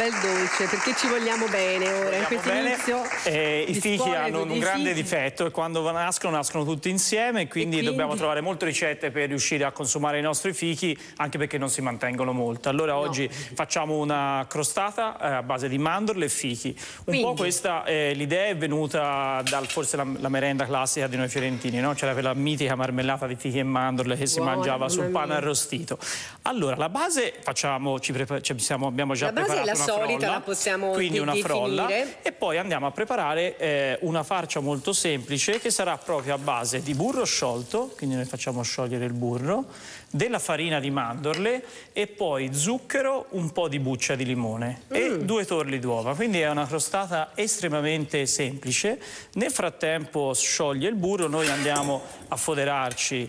bel dolce, perché ci vogliamo bene ora, in questo inizio. I fichi hanno un grande difetto e quando nascono tutti insieme, quindi dobbiamo trovare molte ricette per riuscire a consumare i nostri fichi, anche perché non si mantengono molto. Allora oggi facciamo una crostata a base di mandorle e fichi. Po' questa l'idea è venuta dal forse la merenda classica di noi fiorentini, no? C'era quella mitica marmellata di fichi e mandorle che si mangiava sul pane arrostito. Allora la base abbiamo già preparato una solita, la possiamo quindi una frolla, definire. e poi andiamo a preparare una farcia molto semplice che sarà proprio a base di burro sciolto, quindi noi facciamo sciogliere il burro, della farina di mandorle e poi zucchero, un po' di buccia di limone e 2 torli d'uova, quindi è una crostata estremamente semplice. Nel frattempo scioglie il burro, noi andiamo a foderarci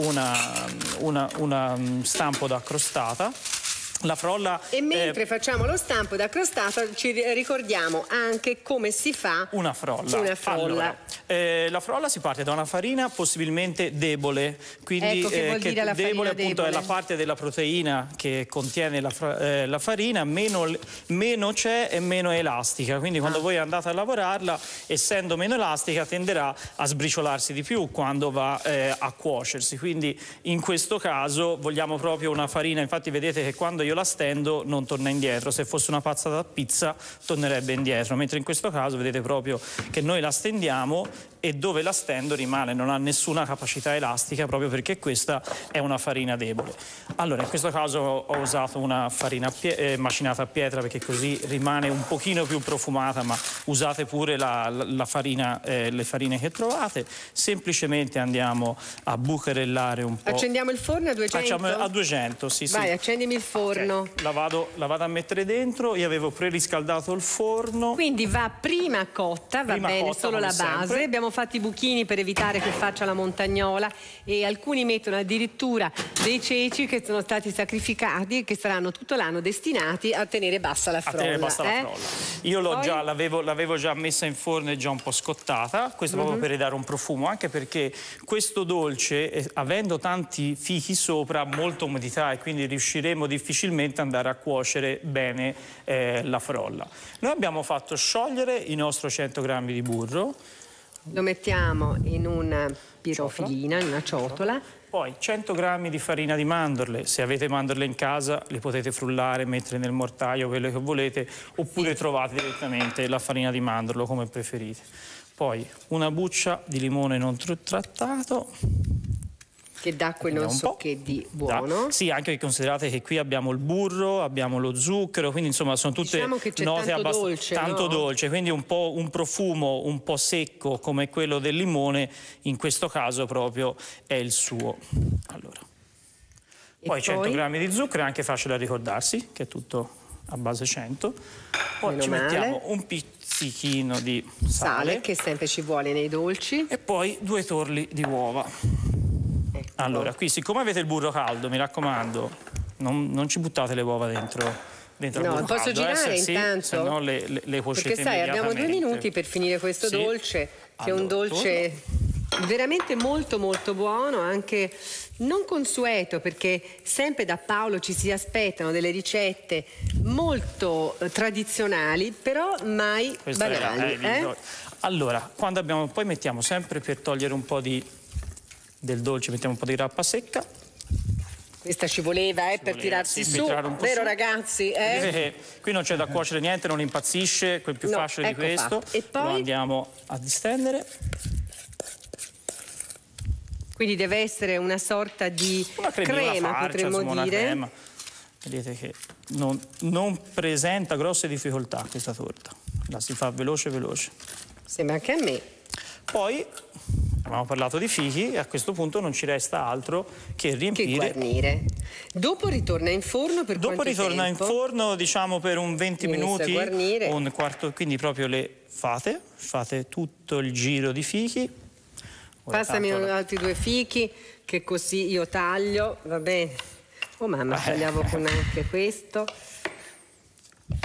una stampo da crostata. La frolla, e mentre facciamo lo stampo da crostata ci ricordiamo anche come si fa una frolla. Allora, la frolla si parte da una farina possibilmente debole, quindi ecco che vuol dire la debole appunto debole. È la parte della proteina che contiene la farina, meno c'è e meno è elastica, quindi quando voi andate a lavorarla, essendo meno elastica, tenderà a sbriciolarsi di più quando va a cuocersi, quindi in questo caso vogliamo proprio una farina. Infatti vedete che quando io la stendo non torna indietro, se fosse una pazza da pizza tornerebbe indietro, mentre in questo caso vedete proprio che noi la stendiamo e dove la stendo rimane, non ha nessuna capacità elastica, proprio perché questa è una farina debole. Allora in questo caso ho usato una farina macinata a pietra, perché così rimane un pochino più profumata, ma usate pure la farina, le farine che trovate. Semplicemente andiamo a bucherellare un po'. Accendiamo il forno a 200? Facciamo a 200, sì. Vai, accendimi il forno. La vado a mettere dentro, io avevo preriscaldato il forno. Quindi va prima cotta, va bene, solo la base. Sempre. Abbiamo fatto i buchini per evitare che faccia la montagnola, e alcuni mettono addirittura dei ceci che sono stati sacrificati e che saranno tutto l'anno destinati a tenere bassa la frolla. Io l'avevo già messa in forno e già un po' scottata, questo proprio per ridare un profumo, anche perché questo dolce, avendo tanti fichi sopra, ha molta umidità e quindi riusciremo difficilmente ad andare a cuocere bene la frolla. Noi abbiamo fatto sciogliere il nostro 100 grammi di burro. Lo mettiamo in una pirofilina, in una ciotola. Poi 100 grammi di farina di mandorle, se avete mandorle in casa le potete frullare, mettere nel mortaio, quello che volete, oppure trovate direttamente la farina di mandorlo come preferite. Poi una buccia di limone non trattato, che dà quel non so che di buono. Sì, anche perché considerate che qui abbiamo il burro, abbiamo lo zucchero, quindi insomma sono tutte note tanto dolce, quindi un profumo un po' secco come quello del limone, in questo caso proprio è il suo. Allora. Poi 100 grammi di zucchero, è anche facile da ricordarsi, che è tutto a base 100. Poi ci mettiamo un pizzichino di sale, che sempre ci vuole nei dolci. E poi 2 torli di uova. Allora, qui siccome avete il burro caldo, mi raccomando, non ci buttate le uova dentro il burro caldo. Posso girare intanto? Se no le cuocete. Perché sai, abbiamo 2 minuti per finire questo dolce, che è un dolce veramente molto molto buono, anche non consueto, perché sempre da Paolo ci si aspettano delle ricette molto tradizionali, però mai banali. Allora, poi mettiamo sempre, per togliere un po' del dolce, mettiamo un po' di grappa secca. Questa ci voleva per tirarsi su, vero ragazzi? Qui non c'è da cuocere niente, non impazzisce, quel più facile di questo. E poi lo andiamo a distendere. Quindi deve essere una sorta di crema, potremmo dire. Crema. Vedete che non presenta grosse difficoltà questa torta, la si fa veloce. Sembra anche a me. Poi abbiamo parlato di fichi e a questo punto non ci resta altro che riempire. Che guarnire. Dopo ritorna in forno per quanto tempo? Dopo ritorna in forno, diciamo, per un 20 minuti, un quarto, quindi proprio fate tutto il giro di fichi. Passami altri 2 fichi, che così io taglio, va bene. Oh mamma, tagliavo con anche questo.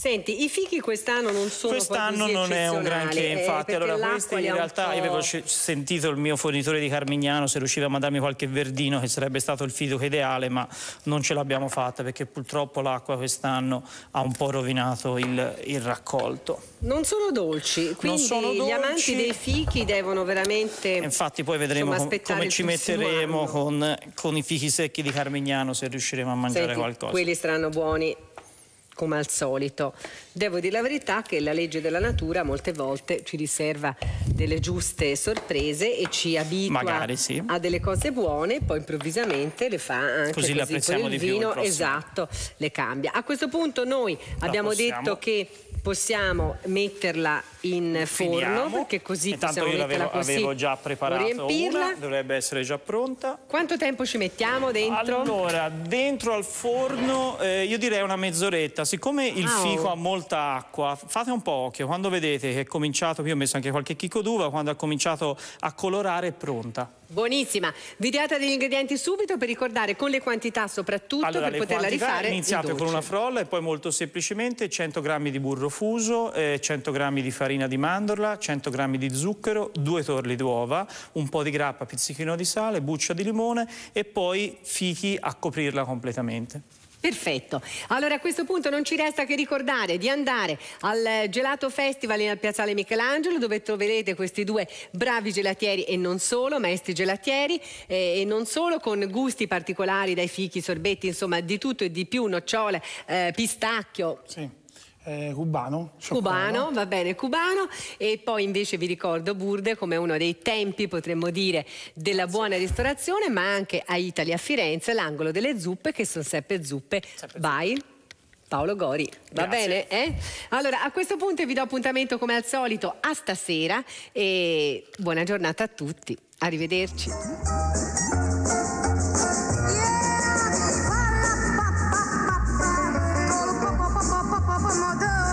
Senti, i fichi quest'anno non sono quest'anno non è un granché, infatti. Allora, questi in realtà io avevo sentito il mio fornitore di Carmignano se riusciva a mandarmi qualche verdino, che sarebbe stato il fico ideale, ma non ce l'abbiamo fatta perché purtroppo l'acqua quest'anno ha un po' rovinato il raccolto. Non sono dolci, quindi gli amanti dei fichi devono veramente... Infatti poi vedremo come ci metteremo con i fichi secchi di Carmignano, se riusciremo a mangiare qualcosa. Quelli saranno buoni come al solito. Devo dire la verità che la legge della natura molte volte ci riserva delle giuste sorprese e ci abitua a delle cose buone, poi improvvisamente le fa anche così le apprezziamo di più. Esatto, le cambia. A questo punto noi abbiamo detto che possiamo metterla in forno, perché così intanto possiamo metterla così. Avevo già preparato una, dovrebbe essere già pronta. Quanto tempo ci mettiamo dentro? Allora, dentro al forno io direi una mezz'oretta. Siccome il fico ha molta acqua, fate un po' occhio, quando vedete che è cominciato, io ho messo anche qualche chicco d'uva, quando ha cominciato a colorare è pronta. Buonissima. Vi date degli ingredienti subito per ricordare con le quantità soprattutto, allora, per poterla rifare. Iniziate con una frolla e poi molto semplicemente 100 g di burro fuso, 100 g di farina di mandorla, 100 g di zucchero, 2 torli d'uova, un po' di grappa, pizzichino di sale, buccia di limone e poi fichi a coprirla completamente. Perfetto, allora a questo punto non ci resta che ricordare di andare al Gelato Festival al Piazzale Michelangelo, dove troverete questi due bravi gelatieri e non solo, maestri gelatieri, e non solo, con gusti particolari, dai fichi, sorbetti, insomma di tutto e di più, nocciole, pistacchio. Sì. Cubano, va bene, cubano. E poi invece vi ricordo Burde come uno dei tempi, potremmo dire, della buona ristorazione, ma anche a Italy a Firenze, l'angolo delle zuppe, che sono sempre zuppe by Paolo Gori. Va bene? Allora, a questo punto vi do appuntamento come al solito a stasera e buona giornata a tutti. Arrivederci. Mother